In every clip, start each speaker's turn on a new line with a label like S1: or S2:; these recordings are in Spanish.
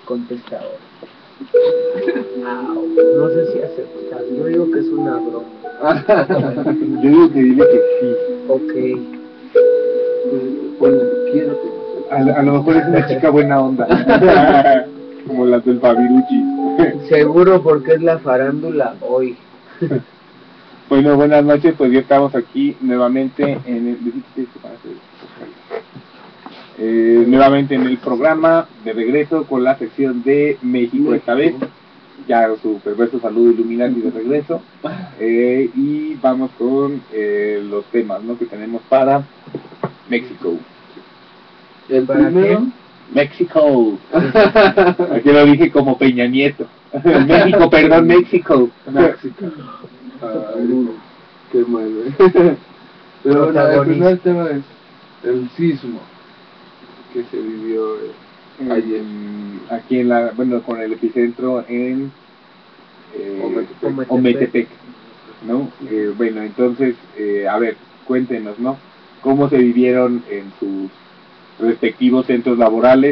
S1: contestador. No sé si aceptar, yo digo que es una broma.
S2: Yo digo que dile que sí.
S1: Ok.
S3: Bueno, quiero conocer.
S2: A lo mejor es una chica buena onda. Como las del Fabirucci.
S1: Seguro porque es la farándula hoy.
S2: Bueno, buenas noches, pues ya estamos aquí nuevamente en nuevamente en el programa de regreso con la sección de México esta vez, ya su perverso saludo Illuminati de regreso, y vamos con los temas, ¿no?, que tenemos para México.
S3: El
S1: ¿Para
S3: primero,
S1: quién?
S2: México. Aquí lo dije como Peña Nieto. México, perdón, México.
S3: México. Qué mal, Pero bueno, el primer tema es el sismo que se vivió ayer.
S2: Aquí en la, bueno, con el epicentro en
S3: Ometepec.
S2: Ometepec, ¿no? Bueno, entonces, a ver, cuéntenos, ¿no?, cómo se vivieron en sus respectivos centros laborales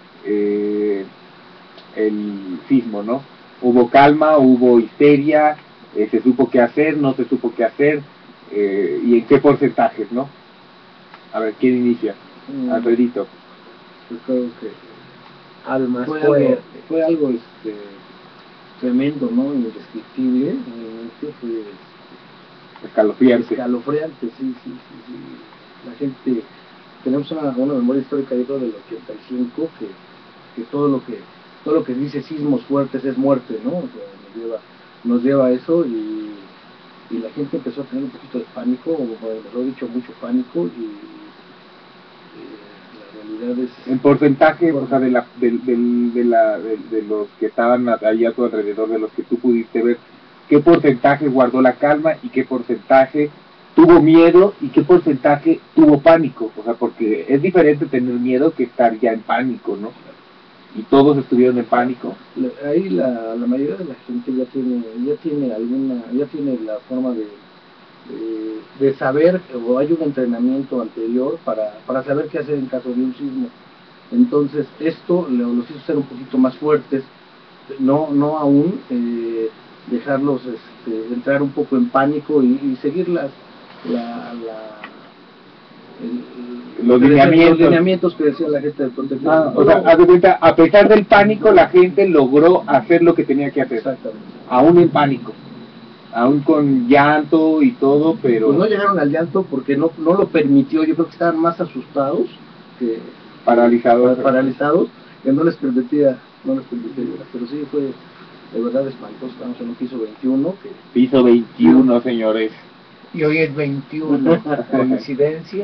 S2: el sismo, ¿no? ¿Hubo calma, hubo histeria, se supo qué hacer, no se supo qué hacer, y en qué porcentajes, ¿no? A ver, ¿quién inicia? Alfredito.
S3: Yo creo que
S1: Almas
S3: fue algo tremendo, ¿no? Indescriptible, fue escalofriante, sí. La gente, tenemos una memoria histórica, yo creo, del 85, que todo lo que dice sismos fuertes es muerte, ¿no? O sea, nos lleva a eso, y la gente empezó a tener un poquito de pánico, o mejor dicho, mucho pánico, y la realidad es...
S2: En porcentaje, o sea, de los que estaban ahí a tu alrededor, de los que tú pudiste ver, ¿qué porcentaje guardó la calma y qué porcentaje tuvo miedo y qué porcentaje tuvo pánico? O sea, porque es diferente tener miedo que estar ya en pánico, ¿no? Y todos estuvieron en pánico.
S3: Ahí la mayoría de la gente ya tiene la forma de saber, o hay un entrenamiento anterior para saber qué hacer en caso de un sismo. Entonces esto los hizo ser un poquito más fuertes, no aún dejarlos entrar un poco en pánico y seguir
S2: los
S3: lineamientos que decía la gente del protector.
S2: O sea, haz de cuenta, a pesar del pánico, la gente logró hacer lo que tenía que hacer.
S3: Exactamente.
S2: Aún en pánico, aún con llanto y todo, pero...
S3: Pues no llegaron al llanto porque no lo permitió. Yo creo que estaban más asustados que paralizados, que no les permitía llorar. Pero sí fue de verdad espantoso. Estamos en un piso 21.
S2: Piso 21, señores.
S1: Y hoy es 21, ¿coincidencia?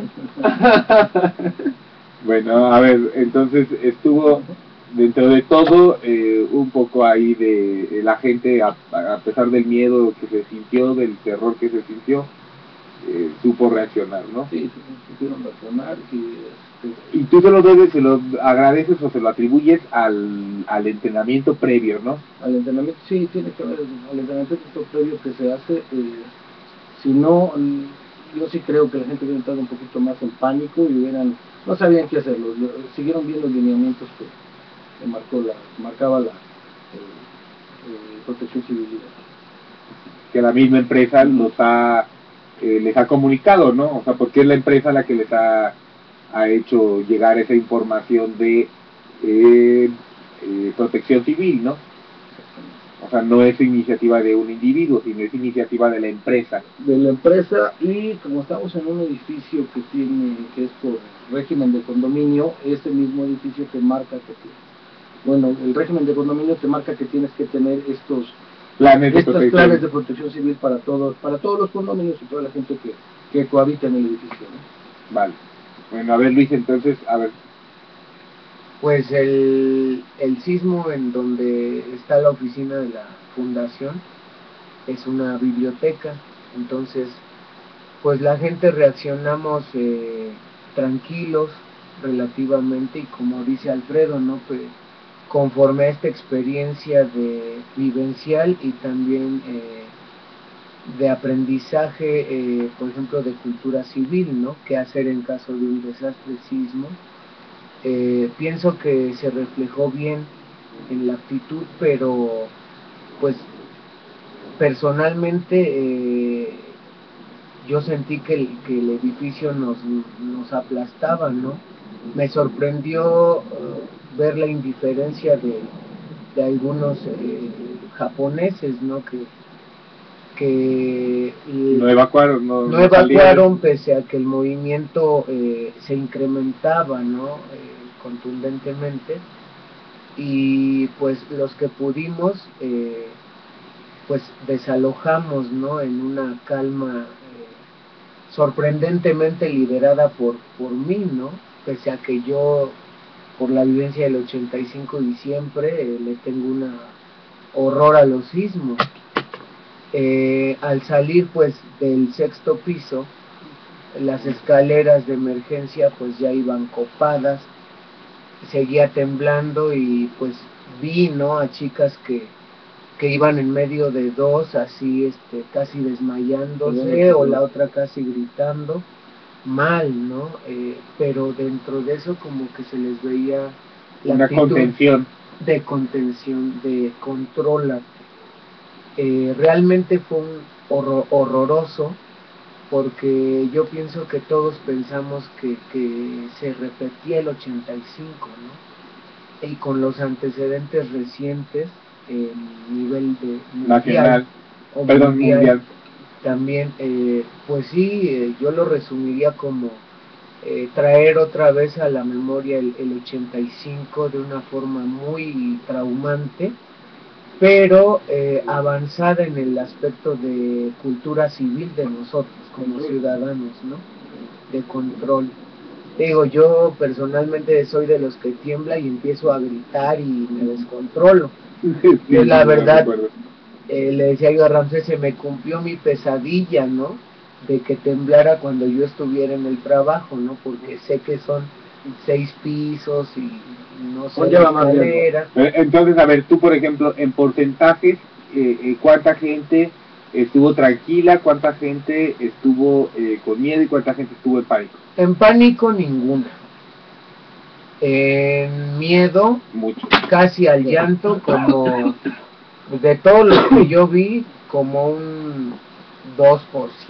S2: Bueno, a ver, entonces estuvo dentro de todo un poco ahí de la gente, a pesar del miedo que se sintió, del terror que se sintió, supo reaccionar, ¿no?
S3: Sí, supieron reaccionar.
S2: Y tú se lo agradeces o se lo atribuyes al entrenamiento previo, ¿no?
S3: Al entrenamiento, sí, tiene que ver al entrenamiento previo que se hace. Si no, yo sí creo que la gente hubiera entrado un poquito más en pánico y no sabían qué hacer. Siguieron bien los lineamientos que marcaba la Protección Civil.
S2: Que la misma empresa les ha comunicado, ¿no? O sea, porque es la empresa la que les ha hecho llegar esa información de Protección Civil, ¿no? O sea, no es iniciativa de un individuo, sino es iniciativa de la empresa.
S3: De la empresa, y como estamos en un edificio que es por régimen de condominio, ese mismo edificio te marca el régimen de condominio te marca que tienes que tener estos planes de protección civil para todos los condominios y toda la gente que cohabita en el edificio, ¿no?
S2: Vale. Bueno, a ver, Luis, entonces, a ver.
S1: Pues el sismo en donde está la oficina de la fundación es una biblioteca, entonces pues la gente reaccionamos tranquilos relativamente, y como dice Alfredo, ¿no?, pues conforme a esta experiencia de vivencial y también de aprendizaje, por ejemplo, de cultura civil, ¿no?, qué hacer en caso de un desastre sismo. Pienso que se reflejó bien en la actitud, pero pues personalmente yo sentí que el edificio nos aplastaba, ¿no? Me sorprendió ver la indiferencia de algunos japoneses, ¿no? Que
S2: no evacuaron,
S1: no evacuaron pese a que el movimiento se incrementaba, ¿no? Contundentemente, y pues los que pudimos pues desalojamos, ¿no? En una calma sorprendentemente liderada por mí, ¿no? Pese a que yo por la vivencia del 85 y siempre le tengo una horror a los sismos. Al salir pues del sexto piso, las escaleras de emergencia pues ya iban copadas, seguía temblando y pues vi, ¿no? A chicas que iban en medio de dos, así casi desmayándose, o la otra casi gritando, mal, ¿no? Pero dentro de eso como que se les veía la
S2: una contención.
S1: De contención, de control. Realmente fue un horroroso, porque yo pienso que todos pensamos que se repetía el 85, ¿no? Y con los antecedentes recientes, el nivel de
S2: nacional, mundial,
S1: también, pues sí, yo lo resumiría como traer otra vez a la memoria el 85 de una forma muy traumante, pero avanzada en el aspecto de cultura civil de nosotros como ciudadanos, ¿no? De control. Digo, yo personalmente soy de los que tiembla y empiezo a gritar y me descontrolo.
S2: Sí,
S1: yo la verdad, le decía yo a Ramsés, se me cumplió mi pesadilla, ¿no? De que temblara cuando yo estuviera en el trabajo, ¿no? Porque sé que son 6 pisos y no sé, escaleras.
S2: Entonces, a ver, tú por ejemplo, en porcentajes, ¿cuánta gente estuvo tranquila, cuánta gente estuvo con miedo y cuánta gente estuvo en pánico?
S1: En pánico ninguna. En miedo,
S2: mucho,
S1: casi al llanto, como de todo lo que yo vi, como un 2%.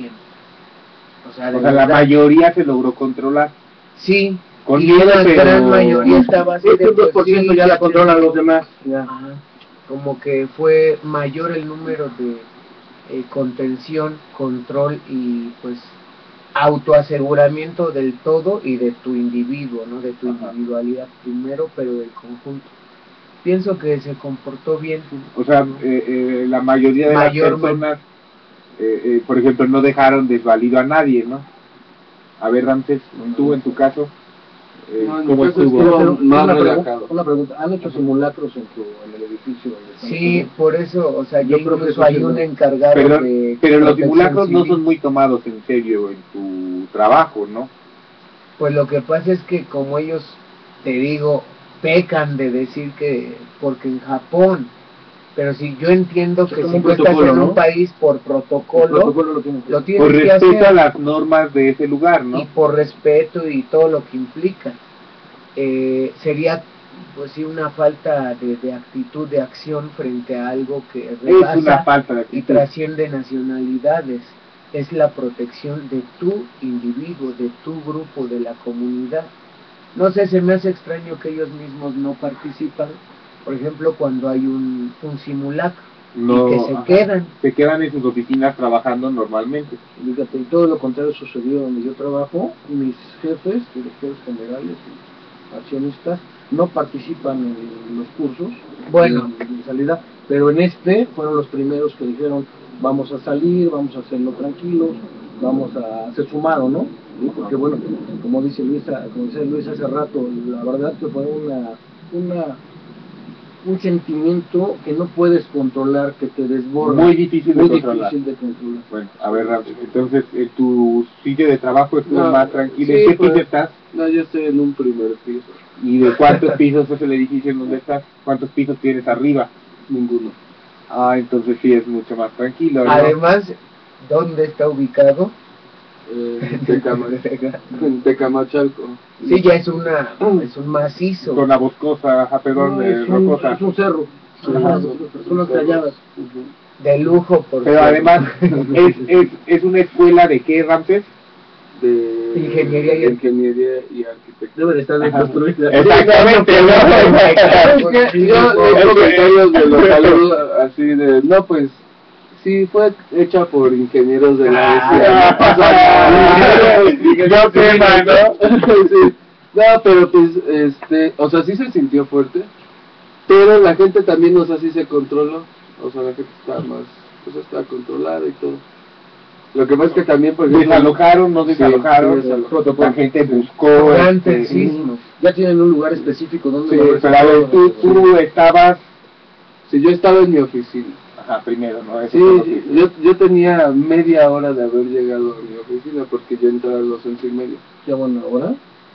S1: O sea,
S2: la mayoría se logró controlar.
S1: Sí,
S2: con
S1: y
S2: miedo,
S1: la gran mayoría estaba así
S3: de 2% ya la controlan los demás. Ya.
S1: Ajá. Como que fue mayor el número de contención, control y pues autoaseguramiento del todo y de tu individuo, ¿no? De tu individualidad primero, pero del conjunto. Pienso que se comportó bien.
S2: O sea, la mayoría de las personas, por ejemplo, no dejaron desvalido a nadie, ¿no? A ver, Ramsés, tú en tu caso, ¿cómo estuvo?
S3: Una pregunta, ¿han hecho simulacros en el edificio?
S1: Sí, por eso, o sea, yo creo que hay un encargado
S2: pero los simulacros no son muy tomados en serio en tu trabajo, ¿no?
S1: Pues lo que pasa es que como ellos, te digo, pecan de decir que, porque en Japón, pero si yo entiendo que si tú estás en un país por protocolo lo tienes
S2: por
S1: que
S2: respeto
S1: hacer,
S2: a las normas de ese lugar, ¿no?
S1: Y por respeto y todo lo que implica. Sería pues sí una falta de actitud, de acción frente a algo que rebasa
S2: es una falta de actitud
S1: y trasciende nacionalidades. Es la protección de tu individuo, de tu grupo, de la comunidad. No sé, se me hace extraño que ellos mismos no participan, por ejemplo, cuando hay un simulacro, y que
S3: se
S1: quedan
S2: en sus oficinas trabajando normalmente.
S3: Fíjate, y todo lo contrario sucedió donde yo trabajo. Mis jefes, directores generales y accionistas, no participan en los cursos de salida, pero en fueron los primeros que dijeron, vamos a salir, vamos a hacerlo tranquilos, se sumaron, ¿no? ¿Sí? Porque bueno, como dice Luis hace rato, la verdad que fue un sentimiento que no puedes controlar, que te desborda.
S2: Muy difícil de controlar. Bueno, a ver, entonces, ¿tu sitio de trabajo estuvo más tranquilo?
S3: Sí,
S2: ¿En qué piso estás?
S3: No, yo estoy en un primer piso.
S2: ¿Y de cuántos pisos es el edificio en donde estás? ¿Cuántos pisos tienes arriba?
S3: Ninguno.
S2: Ah, entonces sí es mucho más tranquilo, ¿no?
S1: Además, ¿dónde está ubicado?
S4: En Tecamachalco.
S1: Sí, ya es un macizo.
S2: Zona boscosa, ajá, perdón, rocosa.
S3: Es un cerro.
S4: Sí,
S3: Son unas calladas.
S1: De lujo, por
S2: Pero además, es una escuela de qué, Ramses?
S4: De
S1: Ingeniería
S4: y arquitectura.
S3: Debe de estar bien construida.
S2: Exactamente, ¿no?
S4: Es que yo leí comentarios de los alumnos así de, no, pues, sí, fue hecha por ingenieros de la ESIA, no pasa nada.
S2: Yo qué, mano.
S4: Sí. No, pero pues, o sea, sí se sintió fuerte, pero la gente también, o sea, sí se controló, o sea, la gente estaba más, pues estaba controlada y todo. Lo que pasa es que también, por ejemplo,
S2: Desalojaron, no desalojaron,
S4: sí, desalojaron.
S2: la gente buscó,
S1: durante el sismo.
S3: Ya tienen un lugar específico donde...
S2: sí, pero a ver, tú estabas,
S4: sí, yo estaba en mi oficina.
S2: ajá, primero, ¿no? Eso
S4: Sí,
S2: fue lo que-
S4: yo tenía media hora de haber llegado a mi oficina porque yo entraba a las 11:30.
S3: Ya bueno, ¿ahora?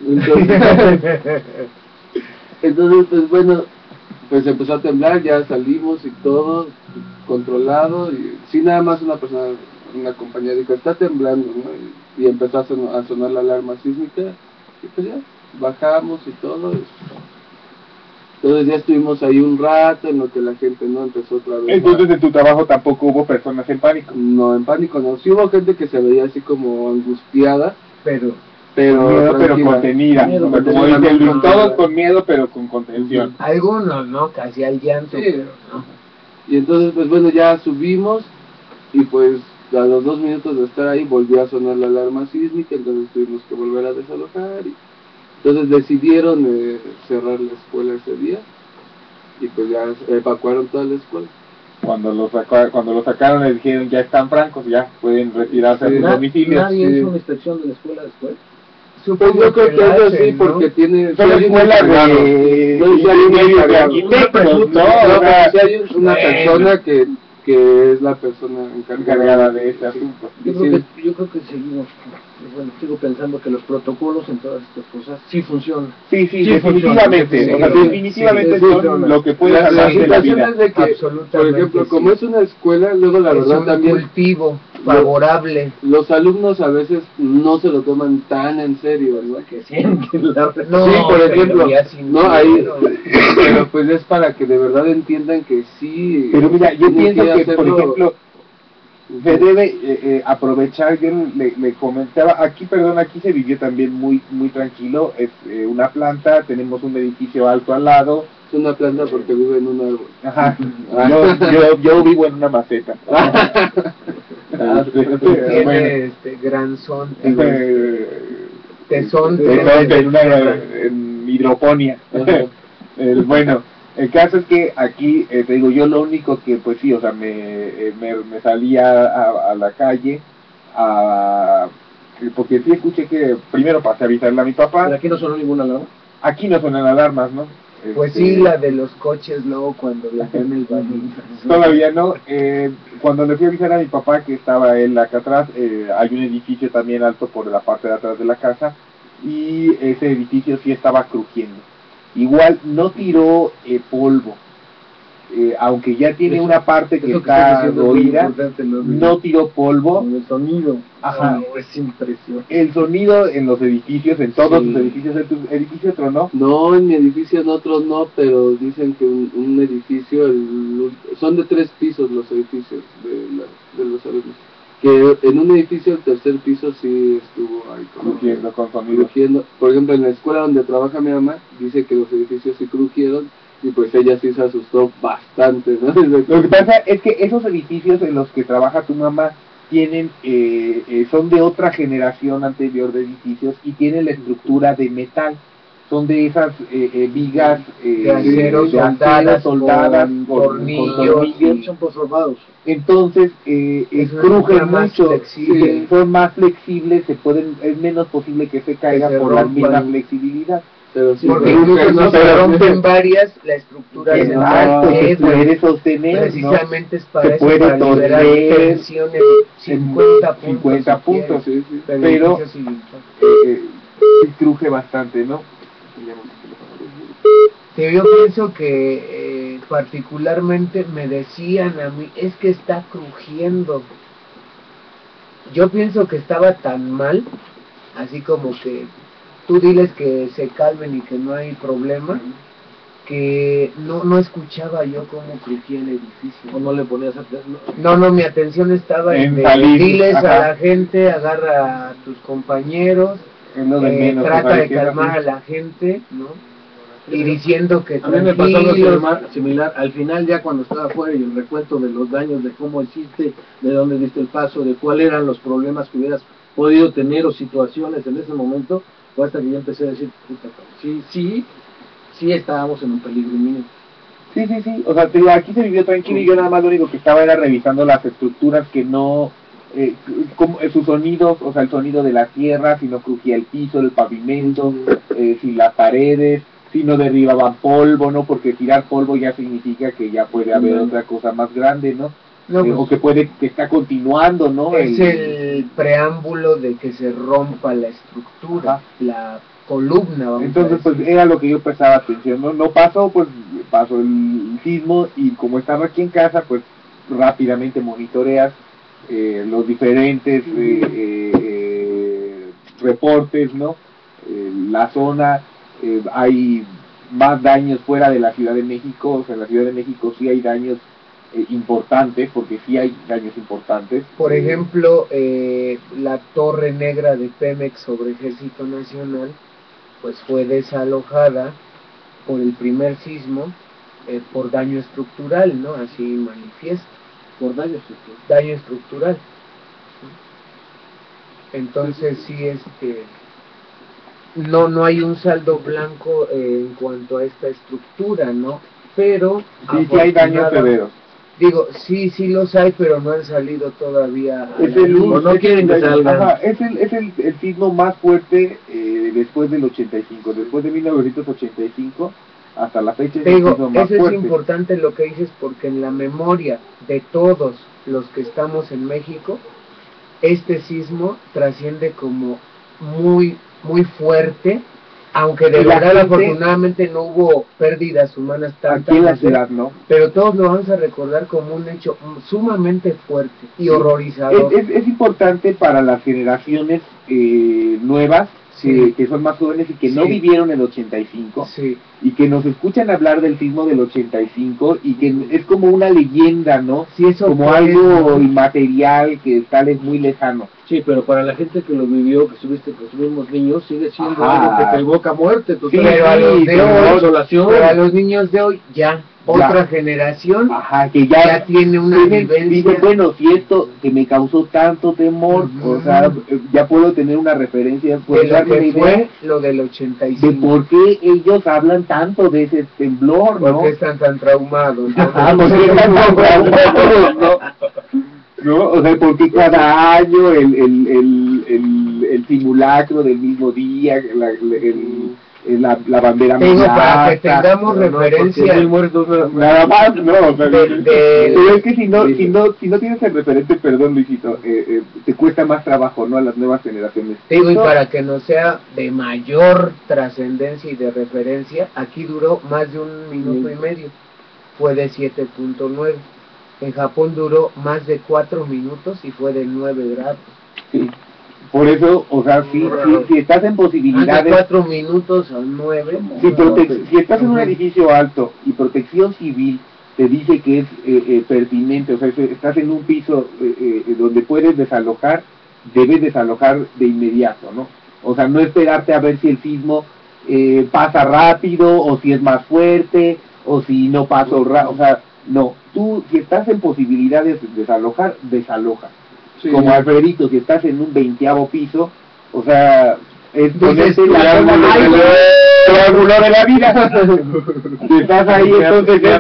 S4: Entonces, pues bueno, pues empezó a temblar, ya salimos y todo controlado y sí, nada más una compañía dijo, está temblando, ¿no? Y empezó a sonar la alarma sísmica y pues ya, bajamos y todo. Entonces ya estuvimos ahí un rato en lo que la gente no empezó otra vez.
S2: Entonces en tu trabajo tampoco hubo personas en pánico.
S4: No, en pánico no. Sí hubo gente que se veía así como angustiada,
S1: Pero
S2: Miedo, pero
S4: tranquila.
S2: contenida.
S3: Miedo,
S2: Como
S4: contenida,
S2: dice Luis,
S4: no
S2: todos
S4: contenida.
S2: con miedo, pero con contención.
S1: algunos, ¿no? Casi al llanto,
S4: Sí.
S1: pero no.
S4: Y entonces, pues bueno, ya subimos y pues a los 2 minutos de estar ahí volvió a sonar la alarma sísmica, entonces tuvimos que volver a desalojar. Entonces decidieron cerrar la escuela ese día y pues ya evacuaron toda la escuela.
S2: Cuando lo sacaron les dijeron, ya están francos, ya pueden retirarse
S4: Sí.
S2: a sus domicilios.
S3: ¿Nadie
S4: sí.
S3: hizo una inspección de la escuela después?
S4: Pues yo creo que
S1: la
S4: eso
S1: hacen,
S4: sí,
S1: ¿no?
S4: porque tiene...
S2: Son
S4: sí hay un
S2: escuelas
S4: encargado.
S2: de
S4: No, sí hay un
S2: ingenieros, de
S4: encargado.
S2: arquitectos, ¿no?
S4: No,
S2: O sea,
S4: pero sí hay una
S2: bueno,
S4: persona que es la persona
S2: encargada de este
S4: sí.
S2: asunto.
S3: Yo
S4: Sí.
S3: creo que seguimos, bueno, sigo pensando que los protocolos en todas estas cosas sí funcionan.
S2: Sí,
S3: Sí,
S2: definitivamente.
S1: funciona,
S2: O sea,
S1: sí,
S2: definitivamente
S3: sí,
S2: son
S3: funciona.
S2: lo que puede
S4: La
S2: salvar de la
S4: situación
S2: vida.
S4: es de que, por
S1: Absolutamente,
S4: ejemplo,
S1: sí.
S4: como es una escuela, luego la
S1: es
S4: verdad
S1: un
S4: también
S1: cultivo favorable.
S4: los alumnos a veces no se lo toman tan en serio, ¿no?
S3: Que sienten la
S1: No,
S4: sí, por
S1: pero
S4: ejemplo,
S1: ya sin
S4: no, ahí,
S1: miedo.
S4: pero pues es para que de verdad entiendan que sí.
S2: Pero mira, yo
S4: tienen
S2: pienso que, por
S4: hacerlo.
S2: ejemplo, se debe aprovechar, yo le comentaba, aquí se vivió también muy tranquilo, es una planta, tenemos un edificio alto al lado.
S4: Es una planta porque vive en un árbol.
S2: Ajá, yo vivo en una maceta.
S1: Tiene granzón, digo, tesón,
S2: en hidroponía.
S4: Ajá.
S2: Bueno, el caso es que aquí, te digo, yo lo único que, pues sí, o sea, me salía a la calle, porque sí escuché que primero pasé a avisarle a mi papá.
S3: Pero aquí no sonó ninguna alarma.
S2: Aquí no suenan alarmas, ¿no?
S1: pues sí, la de los coches luego cuando viajé en el baño.
S2: Todavía no. Cuando le fui a avisar a mi papá que estaba él acá atrás, hay un edificio también alto por la parte de atrás de la casa y ese edificio sí estaba crujiendo. Igual no tiró polvo, aunque ya tiene
S3: Eso-
S2: una parte que
S3: Eso
S2: está
S3: estás diciendo es muy
S2: oída,
S3: importante,
S2: no tiró polvo.
S3: Con el sonido.
S2: Ajá.
S3: No, es impresionante.
S2: El sonido en los edificios, en todos
S4: Sí.
S2: los edificios, en tu edificio tronó.
S4: No, en mi edificio, en otros no, pero dicen que un edificio, son de 3 pisos los edificios de los alumnos. Que en un edificio, el tercer piso sí estuvo ahí como
S2: Crujiendo con sonido.
S4: crujiendo. Por ejemplo, en la escuela donde trabaja mi mamá, dice que los edificios sí crujieron y pues ella sí se asustó bastante, ¿no?
S2: Lo que pasa es que esos edificios en los que trabaja tu mamá tienen son de otra generación anterior de edificios y tienen la estructura de metal. Son de esas vigas
S1: De acero soldadas
S2: con tornillos.
S3: Son posformados.
S2: Entonces
S1: Es una
S2: crujen
S1: estructura más
S2: mucho,
S1: flexible.
S2: son más flexibles, es menos posible que se caiga
S1: se
S2: por la
S1: rompan.
S2: misma flexibilidad.
S4: Pero sí,
S1: Porque
S4: pero-
S1: incluso
S2: no,
S1: si se
S2: pero-
S1: rompen varias, la estructura se
S2: Exacto, se
S1: mantiene.
S2: puede sostener, ¿no?
S1: Precisamente es para
S2: Se
S1: eso,
S2: puede
S1: para liberar
S2: torcer
S1: tensiones 50 puntos.
S2: 50
S1: si quieres.
S2: puntos,
S4: sí, sí.
S1: Pero,
S2: pero
S1: el edificio sí.
S2: sí cruje bastante, ¿no?
S1: Sí, yo pienso que particularmente me decían a mí, es que está crujiendo. yo pienso que estaba tan mal, así como que tú diles que se calmen y que no hay problema, que no escuchaba yo cómo crujía el edificio.
S3: O no le ponías atención.
S1: No, mi atención estaba
S2: En
S1: en
S2: salir,
S1: diles
S2: ajá.
S1: a la gente, agarra a tus compañeros,
S2: Es lo de menos,
S1: trata
S2: o sea,
S1: de
S2: que era
S1: calmar
S2: así.
S1: a la gente, ¿no? Y diciendo que
S3: A mí me pasó algo
S1: tranquilos.
S3: similar. Al final, ya cuando estaba afuera y el recuento de los daños, de cómo hiciste, de dónde diste el paso, de cuáles eran los problemas que hubieras podido tener o situaciones en ese momento, fue hasta que yo empecé a decir, puta, sí estábamos en un peligro inminente.
S2: Sí, o sea, te digo, aquí se vivió tranquilo y yo nada más lo único que estaba era revisando las estructuras que no, como, sus sonidos, o sea, el sonido de la tierra, si no crujía el piso, el pavimento, si las paredes, si no derribaban polvo, ¿no? Porque tirar polvo ya significa que ya puede haber otra cosa más grande, ¿no?
S1: No, pues,
S2: o que está continuando, ¿no?
S1: Es el preámbulo de que se rompa la estructura,
S2: Ajá.
S1: la columna, vamos
S2: Entonces,
S1: a
S2: pues
S1: decir.
S2: era lo que yo prestaba atención, ¿no? No pasó, pues pasó el sismo y como estaba aquí en casa, pues rápidamente monitoreas los diferentes reportes, ¿no? La zona, hay más daños fuera de la Ciudad de México, o sea, en la Ciudad de México sí hay daños importantes, porque sí hay daños importantes.
S1: Por ejemplo, la torre negra de Pemex sobre Ejército Nacional, pues fue desalojada por el primer sismo por daño estructural, ¿no? Así manifiesto.
S3: Por daño estructural.
S1: Daño estructural. Entonces sí, no hay un saldo blanco en cuanto a esta estructura, ¿no? Pero
S2: Sí hay daños severos.
S1: Digo, sí los hay, pero no han salido todavía a
S2: Es
S1: la
S2: el,
S1: luz.
S3: no quieren que salgan.
S2: Ajá, es el sismo más fuerte después del 85, después de 1985 hasta la fecha es
S1: Te
S2: el
S1: digo,
S2: sismo más
S1: eso
S2: fuerte.
S1: es importante lo que dices, porque en la memoria de todos los que estamos en México, este sismo trasciende como muy fuerte, aunque de
S2: Y la
S1: verdad
S2: gente-
S1: afortunadamente no hubo pérdidas humanas tantas,
S2: Aquí en la
S1: no sé,
S2: ciudad, ¿no?
S1: pero todos lo vamos a recordar como un hecho sumamente fuerte y horrorizador.
S2: Es importante para las generaciones nuevas,
S1: Sí.
S2: que son más jóvenes y que no
S1: Sí.
S2: vivieron el 85,
S1: Sí,
S2: y que nos escuchan hablar del sismo del 85 y que es como una leyenda, ¿no?
S1: sí, eso
S2: Como
S1: fue,
S2: algo
S1: ¿no?
S2: inmaterial que tal es muy lejano.
S3: Sí, pero para la gente que lo vivió, que estuvimos niños, sigue siendo
S2: Ajá.
S3: algo que te evoca muerte.
S2: Sí,
S1: pero a los de
S2: pero
S1: hoy,
S3: desolación.
S1: pero a los niños de hoy ya, otra generación
S2: Ajá, que ya
S1: tiene una vivencia.
S2: dice, bueno, si esto que me causó tanto temor,
S1: Ujú.
S2: o sea, ya puedo tener una referencia,
S1: de
S2: puedo
S1: lo
S2: darme una
S1: que
S2: idea
S1: fue lo del
S2: de
S1: 85.
S2: por qué ellos hablan tanto de ese temblor, ¿no?
S1: ¿Por qué están tan traumados? ¿no?
S2: Ajá, ¿por qué están tan traumados, no? ¿No? O sea, porque cada año el simulacro del mismo día, la bandera
S1: Te digo,
S2: más
S1: para que
S2: alta,
S1: tengamos
S3: Pero no,
S1: referencia.
S3: porque mil muertos
S2: nada más, no, o sea,
S1: De-
S2: pero es que si no tienes el referente, perdón Luisito, te cuesta más trabajo, ¿no? A las nuevas generaciones.
S1: Te digo, y
S2: No,
S1: para que no sea de mayor trascendencia y de referencia, aquí duró más de 1 minuto y medio, fue de 7.9. En Japón duró más de 4 minutos y fue de 9 grados.
S2: sí. Por eso, o sea, si estás en
S1: Más de
S2: posibilidades,
S1: 4 minutos a 9.
S2: si estás en un edificio alto y Protección Civil te dice que es pertinente, o sea, estás en un piso donde puedes desalojar, debes desalojar de inmediato, ¿no? O sea, no esperarte a ver si el sismo pasa rápido o si es más fuerte o si no pasa rápido, o sea, no, tú si estás en posibilidades de desalojar, desaloja.
S3: Sí.
S2: Como Alfredito, si estás en un 20º piso, o sea, es
S1: Dices,
S2: ponerte la triángulo de la vida. Si estás ahí, entonces es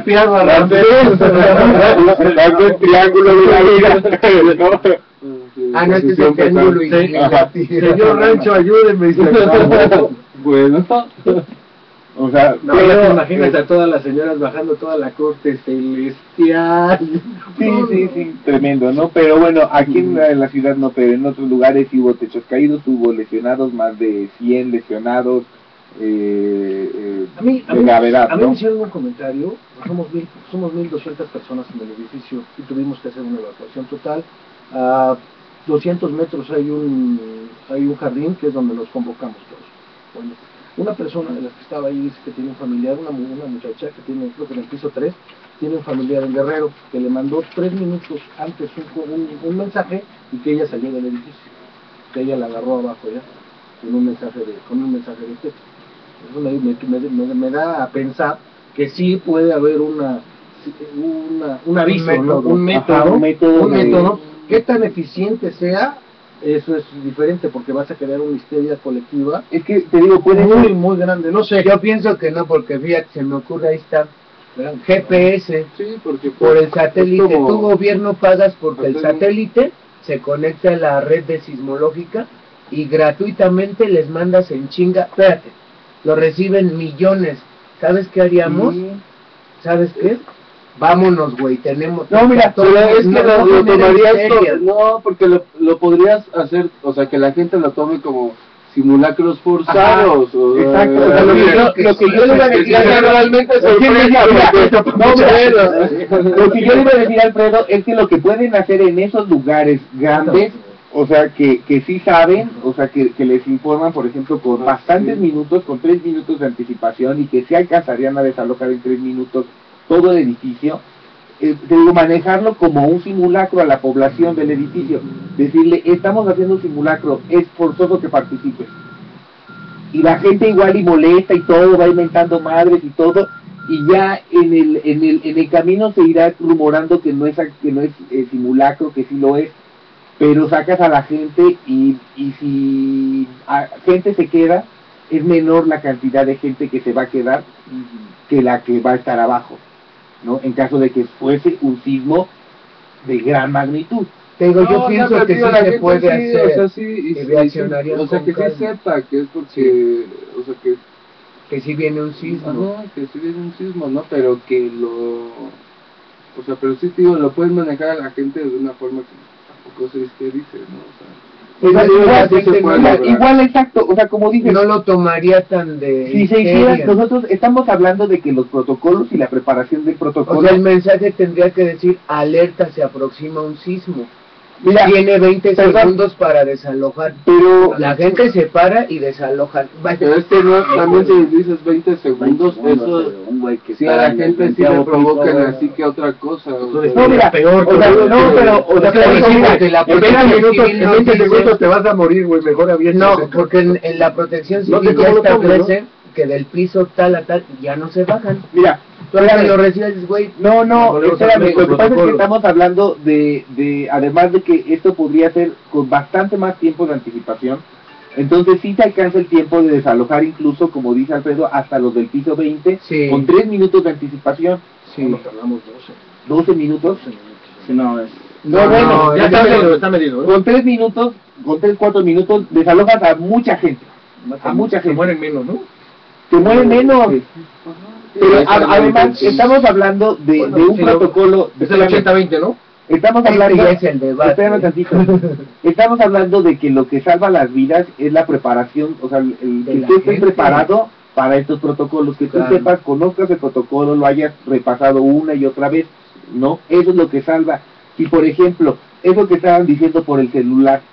S2: el triángulo de la vida.
S1: Ah, no, este es el triángulo y
S2: Ajá.
S3: Señor Rancho, ayúdenme. Dice,
S2: Bueno, o sea,
S3: no, ya te imaginas a todas las señoras bajando toda la corte celestial.
S2: Sí, tremendo, ¿no? Pero bueno, aquí en la ciudad no, pero en otros lugares sí hubo techos caídos, hubo lesionados, más de 100 lesionados de gravedad,
S3: a mí
S2: ¿no?
S3: me hicieron un comentario, somos 1.200 personas en el edificio y tuvimos que hacer una evacuación total. 200 metros hay un jardín que es donde nos convocamos todos. Bueno, una persona de las que estaba ahí dice que tiene un familiar, una muchacha que tiene, creo que en el piso 3, tiene un familiar en Guerrero, que le mandó 3 minutos antes un mensaje y que ella salió del edificio, que ella la agarró abajo ya, con un mensaje de texto. Eso me da a pensar que sí puede haber un aviso, un método. ¿Qué tan eficiente sea? Eso es diferente porque vas a crear una histeria colectiva.
S2: Es que te digo, puede
S3: muy,
S2: ser
S3: muy grande. No sé.
S1: Yo pienso que no, porque fíjate, se me ocurre, ahí está, GPS,
S4: Sí, porque
S1: por el satélite,
S4: es como-
S1: tu gobierno pagas porque el
S4: hacer un-
S1: satélite se conecta a la red de sismológica y gratuitamente les mandas en chinga, espérate, lo reciben millones. ¿Sabes qué haríamos?
S2: Sí.
S1: ¿Sabes qué? Vámonos, güey, tenemos...
S2: No, mira,
S4: Pero es que
S1: no,
S4: lo
S1: no,
S4: tomarías,
S1: serio.
S4: no, porque lo podrías hacer, o sea, que la gente lo tome como simulacros forzados.
S2: Ajá,
S4: o,
S2: exacto, o sea, lo que yo le iba a decir a
S4: realmente
S2: Lo que yo le iba a decir, Alfredo, es que lo que pueden hacer en esos lugares grandes, o sea, que sí saben, o sea, que les informan, por ejemplo, con bastantes minutos, con 3 minutos de anticipación, y que sí alcanzarían a desalojar en 3 minutos todo el edificio, te digo, manejarlo como un simulacro a la población del edificio, decirle, estamos haciendo un simulacro, es forzoso que participes. Y la gente igual y molesta y todo, va inventando madres y todo, y ya en el camino se irá rumorando que no es simulacro, que sí lo es, pero sacas a la gente y si gente se queda, es menor la cantidad de gente que se va a quedar que la que va a estar abajo, ¿no? En caso de que fuese un sismo de gran magnitud.
S1: Te digo, yo
S4: No,
S1: pienso
S4: pero
S1: que
S4: digo,
S1: sí
S4: la
S1: se
S4: gente
S1: puede
S4: sí,
S1: hacer,
S4: o sea, sí,
S1: y reaccionarían
S4: o sea,
S1: con
S4: que sí
S1: calma.
S4: sepa que es porque, o sea,
S1: que sí viene un sismo.
S4: ajá, que sí viene un sismo, ¿no? Pero que o sea, pero sí, digo, lo puedes manejar a la gente de una forma que tampoco se histérice, ¿no? O sea,
S2: Igual, exacto, o sea, como dices,
S1: No lo tomaría tan de...
S2: si se hiciera,
S1: histeria.
S2: nosotros estamos hablando de que los protocolos y la preparación del protocolo,
S1: O sea, el mensaje tendría que decir, alerta, se aproxima un sismo.
S2: mira,
S1: Tiene 20
S2: perdón,
S1: segundos para desalojar.
S2: pero
S1: La gente se para y desaloja.
S4: pero es que no, también si dices 20 segundos, eso
S3: un güey que
S4: sí a la gente sí le provocan así que otra cosa. O sea,
S2: no, mira,
S3: peor,
S2: o sea, no, pero, o sea,
S1: Es que
S2: pero
S1: decimos
S2: mira,
S1: que la
S3: en 20
S1: protección
S3: minutos,
S1: civil
S3: en
S1: nos
S3: 20
S1: dice-
S3: segundos te vas a morir, güey, mejor aviesa.
S1: No, porque en la protección
S3: No sé
S1: civil ya
S3: cómo lo tomen,
S1: establece que del piso tal a tal ya no se bajan.
S2: mira,
S1: Tú ahora
S2: espérame.
S1: lo recibes, güey.
S2: No,
S3: Volvemos a
S2: espérame,
S3: los
S2: lo que pasa es que
S3: protocolos.
S2: estamos hablando de, además de que esto podría ser con bastante más tiempo de anticipación, entonces sí se alcanza el tiempo de desalojar incluso, como dice Alfredo, hasta los del piso 20,
S1: Sí.
S2: con 3 minutos de anticipación,
S1: Sí.
S3: Nos tardamos
S2: 12 minutos.
S3: 12 minutos.
S5: Sí, no, es...
S2: No, bueno,
S3: ya
S2: entonces,
S3: está medido, ¿eh?
S2: con 3 minutos, con 3, 4 minutos, desalojas a mucha gente, a mucha
S3: Se
S2: gente.
S3: mueren menos, ¿no?
S2: Se mueren menos.
S4: sí.
S2: Pero
S4: Esa es la
S2: además
S4: diferencia.
S2: estamos hablando de,
S3: Bueno,
S2: de un
S3: sí,
S2: protocolo.
S3: Es el 80-20, ¿no?
S2: Estamos
S1: Este
S2: hablando,
S1: ya es el debate.
S2: espérame tantito. Estamos hablando de que lo que salva las vidas es la preparación, o sea, el
S1: De
S2: que
S1: la
S2: tú estés
S1: gente.
S2: preparado para estos protocolos, que tú
S1: Claro.
S2: sepas, conozcas el protocolo, lo hayas repasado una y otra vez, ¿no? Eso es lo que salva. Si, por ejemplo, eso que estaban diciendo por el celular,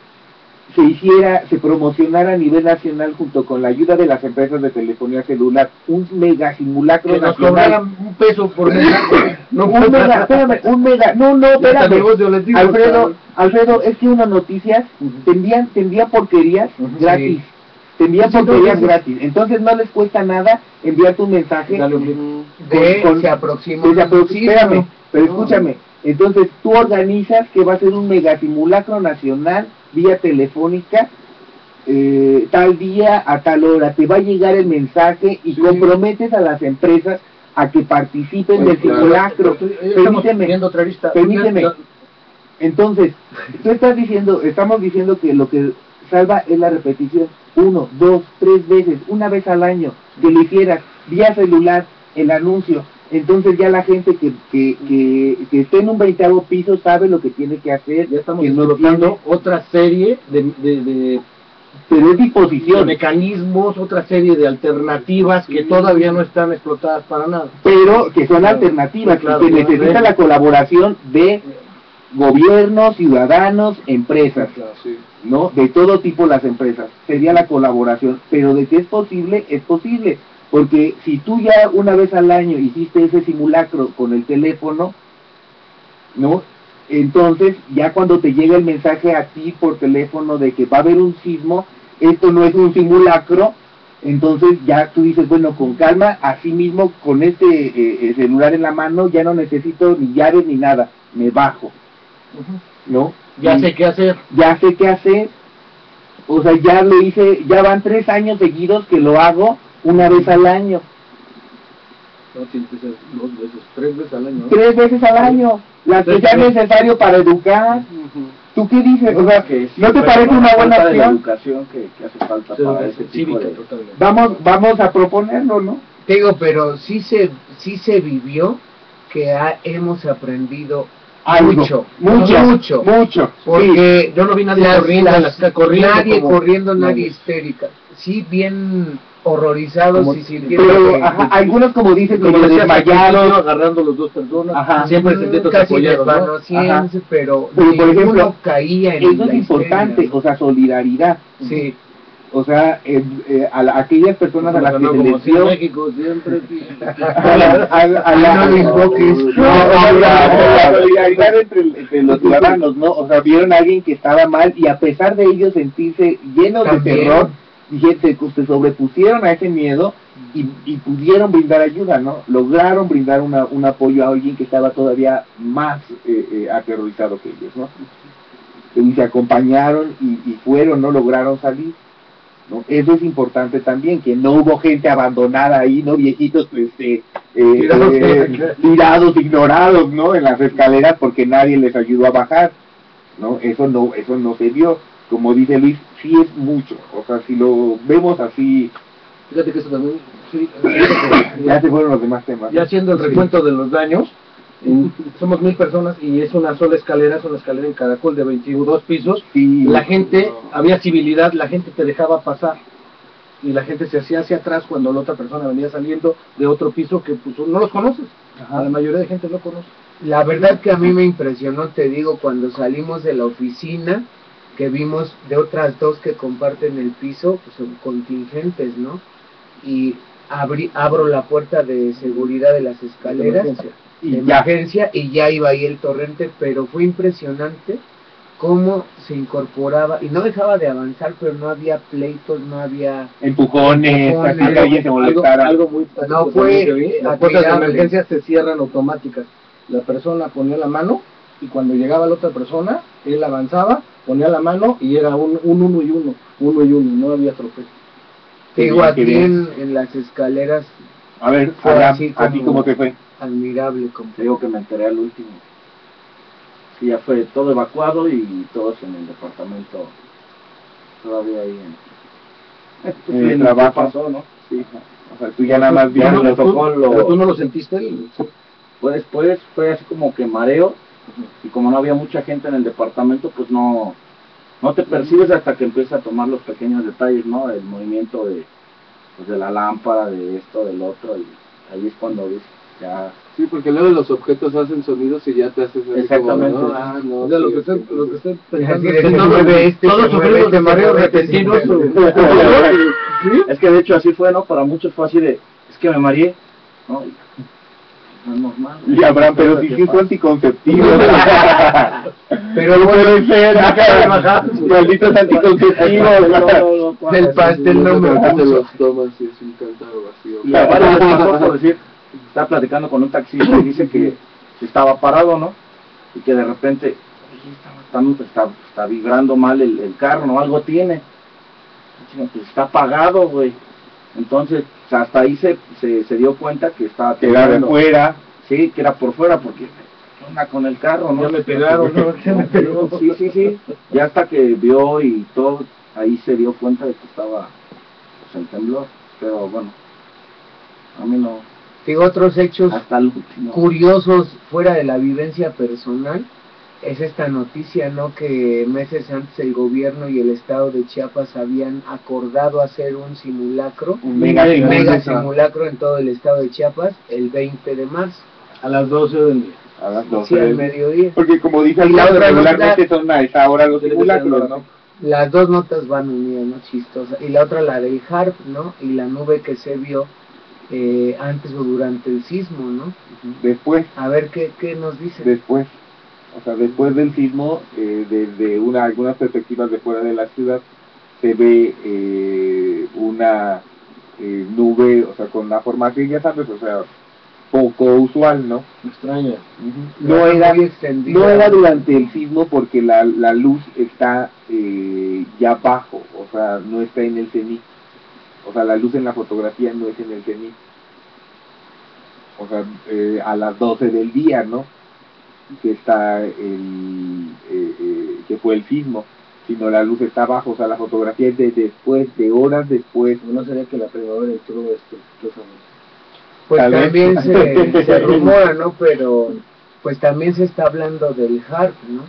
S2: se promocionara a nivel nacional junto con la ayuda de las empresas de telefonía celular, un mega simulacro
S3: Que nos
S2: nacional.
S3: cobraran $1 por mensaje. No,
S2: Un mega, espérame, un mega, no, espérame.
S3: Alfredo,
S2: Alfredo, es que unas noticias te envían porquerías
S3: Ujú,
S2: gratis. Te envían
S3: Sí,
S2: porquerías
S3: no,
S2: gratis. Entonces no les cuesta nada enviar tu mensaje.
S3: dale un clic.
S1: Se aproxima
S2: Pues,
S1: un sismo.
S2: espérame, pero
S3: No.
S2: escúchame. Entonces tú organizas que va a ser un mega simulacro nacional vía telefónica, tal día a tal hora. Te va a llegar el mensaje y
S3: Sí.
S2: comprometes a las empresas a que participen
S4: Sí,
S2: del
S4: claro.
S2: simulacro.
S3: Estamos
S2: Permíteme.
S3: viendo otra lista.
S2: Permíteme. Entonces, estamos diciendo que lo que salva es la repetición 1, 2, 3 veces, una vez al año, que lo hicieras vía celular, el anuncio. Entonces ya la gente que esté en un 20º piso sabe lo que tiene que hacer,
S3: Ya estamos
S2: que no
S3: explotando
S2: tiene,
S3: otra serie de
S2: pero es disposición,
S3: mecanismos, otra serie de alternativas que todavía no están explotadas para nada.
S2: pero que son alternativas,
S3: Sí, claro,
S2: y que
S3: claro.
S2: necesita la colaboración de gobiernos, ciudadanos, empresas,
S4: Sí.
S2: ¿no? De todo tipo las empresas. Sería la colaboración, pero de que es posible, porque si tú ya una vez al año hiciste ese simulacro con el teléfono, ¿no? Entonces, ya cuando te llega el mensaje a ti por teléfono de que va a haber un sismo, esto no es un simulacro, entonces ya tú dices, bueno, con calma, así mismo con este celular en la mano, ya no necesito ni llaves ni nada, me bajo, ¿no?
S3: Ya sé qué hacer.
S2: Ya sé qué hacer, o sea, ya lo hice, ya van 3 años seguidos que lo hago una vez al año.
S3: No, tiene que ser 2 veces, 3 veces al año, ¿no?
S2: 3 veces al año, las que sea necesario para educar. ¿Tú qué dices? O sea, ¿no te parece una buena
S5: falta de la
S2: acción?
S5: educación que hace falta
S3: Sí,
S5: para ese tipo
S3: cívica,
S5: de...
S3: totalmente.
S2: Vamos a proponerlo, ¿no?
S1: Te digo, pero sí se vivió que hemos aprendido
S2: Algo,
S1: mucho,
S2: mucho.
S1: porque
S3: Yo no vi nadie
S1: nadie
S3: como-
S1: corriendo, nadie
S3: nadie.
S1: histérica, sí bien horrorizados
S3: Como-
S1: y sintiendo
S2: Pero
S1: que
S2: ajá, algunos como dicen, como
S3: Como decías,
S2: desmayados.
S3: agarrando los dos personas,
S2: Ajá.
S3: siempre sentietos
S1: casi
S3: apoyados, ¿no?
S1: desvaneciéndose, pero
S2: Pero, por
S1: ninguno
S2: ejemplo,
S1: caía en
S2: Eso
S1: la
S2: es importante,
S1: histeria,
S2: o sea, solidaridad.
S1: ¿no? Sí,
S2: O sea, aquellas personas a las que se
S3: Como
S2: les
S3: si en
S2: dio,
S3: México siempre
S2: a
S1: no lo invoques.
S2: la solidaridad entre los ciudadanos, ¿no? O sea, vieron a alguien que estaba mal y a pesar de ellos sentirse llenos de
S1: También.
S2: terror, se sobrepusieron a ese miedo y pudieron brindar ayuda, ¿no? Lograron brindar un apoyo a alguien que estaba todavía más aterrorizado que ellos, ¿no? Y se acompañaron y fueron, ¿no? Lograron salir, ¿no? Eso es importante también, que no hubo gente abandonada ahí, ¿no? Viejitos, tirados, ignorados, ¿no? En las escaleras porque nadie les ayudó a bajar, ¿no? Eso no se vio. Como dice Luis, sí es mucho. O sea, si lo vemos así,
S3: Fíjate que eso también, sí,
S2: ya se fueron los demás temas.
S3: ya haciendo el recuento de los daños, somos 1000 personas y es una sola escalera, es una escalera en caracol de 22 pisos.
S2: Sí.
S3: La gente, había civilidad, la gente te dejaba pasar y la gente se hacía hacia atrás cuando la otra persona venía saliendo de otro piso que pues, no los conoces.
S2: Ajá.
S3: La mayoría de gente no conoce.
S1: la verdad que a mí me impresionó, te digo, cuando salimos de la oficina, que vimos de otras dos que comparten el piso, pues son contingentes, ¿no? Y abro la puerta de seguridad de las escaleras,
S2: Y
S1: de
S2: ya.
S1: emergencia, y ya iba ahí el torrente, pero fue impresionante cómo se incorporaba, y no dejaba de avanzar, pero no había pleitos, no había...
S2: Empujones, así que alguien se molestara.
S3: Algo muy práctico
S1: No fue
S3: también que vi, las puertas de
S1: admirable.
S3: emergencia se cierran automáticas. La persona ponía la mano y cuando llegaba la otra persona, él avanzaba, ponía la mano y era un uno y uno, no había tropezos.
S1: Te digo,
S2: Qué
S1: aquí
S2: bien.
S1: en las escaleras,
S2: A ver,
S1: fue
S2: Abraham,
S1: así
S2: ¿a ti cómo te fue?
S1: admirable. Como...
S5: Te digo que me enteré al último. Sí, ya fue todo evacuado y todos en el departamento todavía ahí en
S2: el trabajo.
S5: ¿qué pasó, no? Sí.
S2: O sea, tú ya nada más
S5: Ya
S2: vieron
S5: no
S2: los
S5: tocó
S3: Pero tú no lo sentiste.
S5: Pues después fue así como que mareo y como no había mucha gente en el departamento, pues no te percibes hasta que empiezas a tomar los pequeños detalles, ¿no? El movimiento de la lámpara, de esto, del otro, y ahí es cuando ves ya...
S4: Sí, porque luego los objetos hacen sonidos y ya te haces así
S5: Exactamente.
S4: como, ¿no? Ah, no,
S3: O sea,
S4: sí,
S3: lo que
S4: es
S3: estoy
S1: Así
S3: pensando
S1: de
S3: es que
S1: se
S3: todos,
S1: mueve este,
S3: todos
S1: se mueve
S3: sufrimos
S1: este,
S3: de mareos
S1: se mueve este,
S3: repentinos.
S1: se mueve.
S3: ¿Sí?
S5: Es que de hecho así fue, ¿no? Para muchos fue así de, es que me mareé, ¿no? No es normal.
S2: Y Abraham, pero si sí es anticonceptivo.
S1: Pero
S2: No
S1: bueno,
S2: puede ser, malditos anticonceptivos.
S1: del pastel no me
S4: te
S1: puso.
S4: los tomas y es un cántaro vacío.
S5: Y aparte les pasó por decir, estaba platicando con un taxista y dice que estaba parado, ¿no? Y que de repente, oye, está vibrando mal el carro, ¿no? Algo tiene. Pues está apagado, güey. Entonces, o sea, hasta ahí se dio cuenta que estaba
S2: Que era de
S5: temblando.
S2: fuera.
S5: Sí, que era por fuera, porque ¿qué onda con el carro, no?
S3: Ya me pegaron, ¿no? Ya me pegó.
S5: Sí. Ya hasta que vio y todo, ahí se dio cuenta de que estaba pues, en temblor. Pero bueno, a mí no,
S1: Digo, otros hechos
S5: hasta el último.
S1: curiosos fuera de la vivencia personal es esta noticia, ¿no? Que meses antes el gobierno y el estado de Chiapas habían acordado hacer un simulacro,
S2: Un mega
S1: mega simulacro en todo el estado de Chiapas el 20 de marzo.
S3: A las 12 del día.
S2: A las 12
S1: Sí, al
S2: del
S1: mediodía.
S2: Porque como dice
S1: Y la
S2: Alfredo,
S1: otra
S2: regularmente
S1: nota-
S2: son a esa hora los
S3: Tiene que ser
S2: simulacros,
S3: la-
S2: ¿no?
S1: Las dos notas van unidas, ¿no? Chistosa. Y la otra, la del HARP, ¿no? Y la nube que se vio antes o durante el sismo, ¿no?
S2: Después,
S1: A ver qué nos dicen.
S2: después, o sea, después del sismo, desde algunas perspectivas de fuera de la ciudad, se ve una nube, o sea, con la formación, ya sabes, o sea, poco usual, ¿no?
S3: Extraña.
S2: No era,
S1: muy extendida.
S2: no era durante el sismo porque la luz está ya bajo, o sea, no está en el cenit. O sea, la luz en la fotografía no es en el cenit. O sea, a las 12 del día, ¿no? Que está que fue el sismo, sino la luz está abajo, o sea, la fotografía es de después, de horas después.
S3: No sería que la primavera entró sospechosamente.
S1: Pues
S2: Tal vez.
S1: también se rumora, ¿no? Pero pues también se está hablando del HARP, ¿no?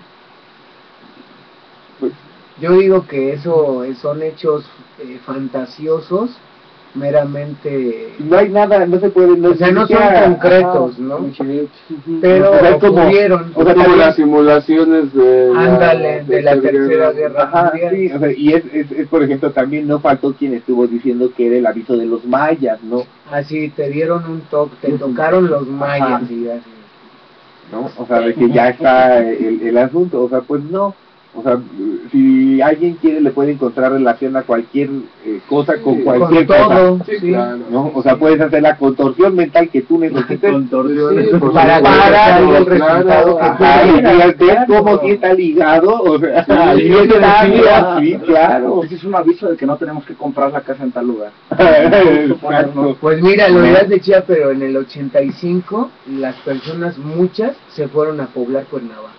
S2: Pues,
S1: Yo digo que eso son hechos fantasiosos, meramente...
S2: no hay nada, no se puede,
S1: O sea, no son
S2: siquiera-
S1: concretos, ¿no?
S3: Coincidente.
S1: Pero
S2: O sea, es como-
S1: ocurrieron.
S2: o sea,
S4: Como
S2: también-
S4: las simulaciones de
S1: Ándale, de la Tercera Guerra
S2: Ajá,
S1: Mundial.
S2: sí, o sea, y es, por ejemplo, también no faltó quien estuvo diciendo que era el aviso de los mayas, ¿no?
S1: Así te dieron un toque, te tocaron los mayas,
S2: Ajá.
S1: y así.
S2: ¿No? O sea, de que ya está el asunto, o sea, pues no. O sea, si alguien quiere le puede encontrar relación a cualquier cosa con
S4: Sí,
S2: cualquier
S1: con todo,
S2: cosa,
S4: Sí,
S1: sí.
S4: claro.
S2: ¿no? O sea, puedes hacer la contorsión mental que tú necesites
S3: Contorsiones.
S4: Sí, por
S1: Para
S4: supuesto,
S1: dar el
S4: claro.
S1: resultado que
S2: Ajá, y
S1: quieras,
S2: ves
S1: claro.
S2: cómo sí está ligado, o sea,
S4: Sí,
S2: ahí
S4: sí,
S2: está,
S4: sí,
S2: mira, sí, claro.
S5: Ese es un aviso de que no tenemos que comprar la casa en tal lugar.
S2: Exacto.
S1: Pues mira, lo
S2: No.
S1: dirás de Chía, pero en el 85 las personas, muchas, se fueron a poblar Cuernavaca.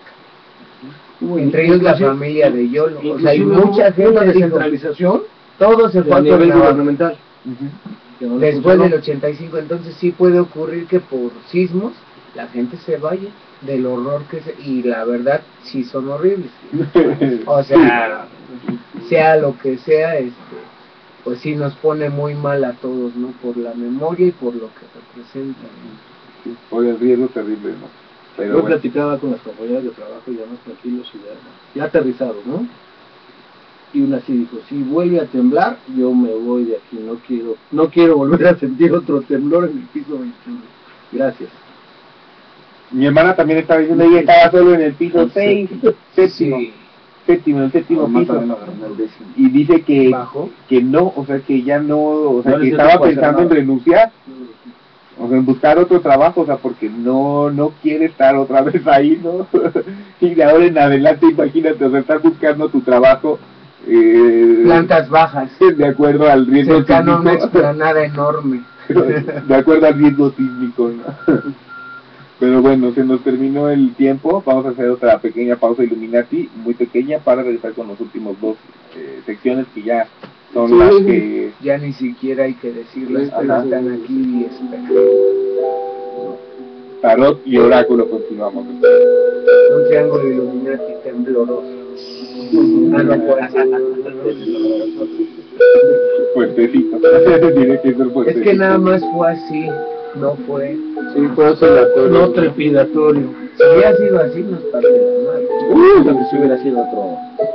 S1: Entre ellos la familia de Yolo. O sea, hay
S3: Inclusive
S1: mucha
S3: hubo una
S1: gente dijo,
S3: descentralización
S1: todo se fue
S3: a
S1: a
S3: nivel
S1: Cuernavaca.
S3: gubernamental.
S2: Ujú.
S3: Que no le
S1: Después
S3: funcionó.
S1: del 85, entonces sí puede ocurrir que por sismos la gente se vaya del horror que se... Y la verdad, sí son horribles. O sea, sea lo que sea, pues sí nos pone muy mal a todos, ¿no? Por la memoria y por lo que representa, ¿no?
S2: Sí, por el riesgo terrible, ¿no? Pero
S3: Yo
S2: bueno.
S3: platicaba con las compañeras de trabajo ya más tranquilos y ya aterrizados, ¿no? Y una así dijo, si vuelve a temblar, yo me voy de aquí, no quiero volver a sentir otro temblor en el piso 21. Gracias.
S2: Mi hermana también estaba diciendo, ella estaba solo en el piso 6, séptimo,
S1: Sí.
S2: el séptimo
S5: Mamá
S2: piso.
S5: también lo agarró en el décimo.
S2: Y dice
S1: Bajó.
S2: que no, o sea, que ya no, o sea,
S5: No le
S2: que
S5: siento
S2: estaba
S5: para hacer
S2: pensando en
S5: nada.
S2: renunciar, o sea, en buscar otro trabajo, o sea, porque no quiere estar otra vez ahí, ¿no? Y de ahora en adelante, imagínate, o sea, estar buscando tu trabajo,
S1: Plantas bajas,
S2: de acuerdo al riesgo
S1: cercano a una
S2: sísmico,
S1: explanada enorme.
S2: de acuerdo al riesgo sísmico, ¿no? Pero bueno, se nos terminó el tiempo, vamos a hacer otra pequeña pausa Illuminati, muy pequeña, para regresar con los últimos dos secciones que ya son
S4: Sí.
S2: las que...
S1: Ya ni siquiera hay que decirlas, pero
S2: Ajá.
S1: están aquí y esperan.
S2: Tarot y oráculo continuamos.
S1: Un triángulo Illuminati tembloroso. Ah, no, por así.
S2: Fuertecito. Tiene que ser fuertecito.
S1: Es que nada más fue así, no fue...
S4: Sí, fue oscilatorio.
S3: No trepidatorio.
S1: Si hubiera sido así, nos parte la madre.
S5: Si hubiera sido otro